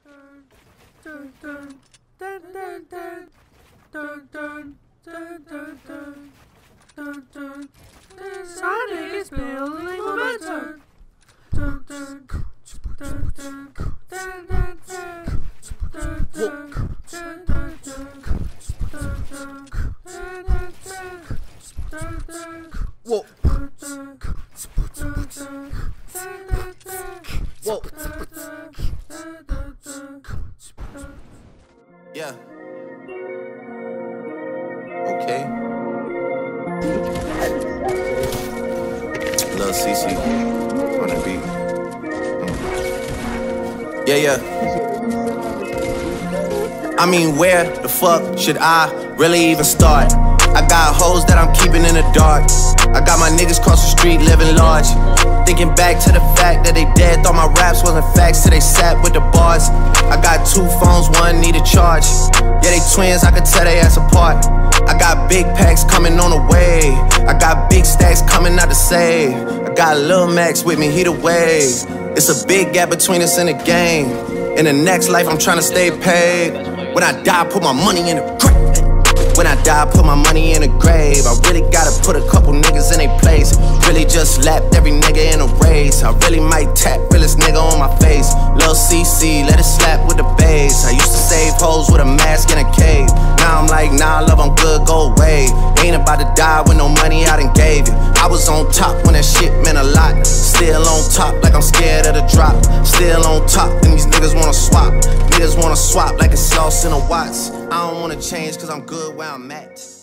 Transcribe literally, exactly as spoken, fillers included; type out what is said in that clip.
Sonic is building momentum. Whoa. Whoa. Yeah. Okay. Lil Cece on the beat. Mm. Yeah, yeah. I mean, where the fuck should I really even start? I got hoes that I'm keeping in the dark. I got my niggas cross the street living large. Thinking back to the fact that they dead, thought my raps wasn't facts till they sat with the bars. I got two phones, one need a charge. Yeah, they twins, I could tell they ass apart. I got big packs coming on the way. I got big stacks coming out to save. I got Lil Max with me, he the wave. It's a big gap between us and the game. In the next life, I'm trying to stay paid. When I die, put my money in the grave. When I die, put my money in the grave. I really gotta put a couple niggas in their place. Really just lapped every nigga in a race. I really might tap realest nigga on my face. Lil Cece, let it slap with the bass. I used to save hoes with a mask in a cave. Now I'm like, nah, love, I'm good, go away. Ain't about to die with no money I done gave you. I was on top when that shit meant a lot. Still on top like I'm scared of the drop. Still on top and these niggas wanna swap. Niggas wanna swap like it's sauce in a Watts. I don't wanna change cause I'm good where I'm at.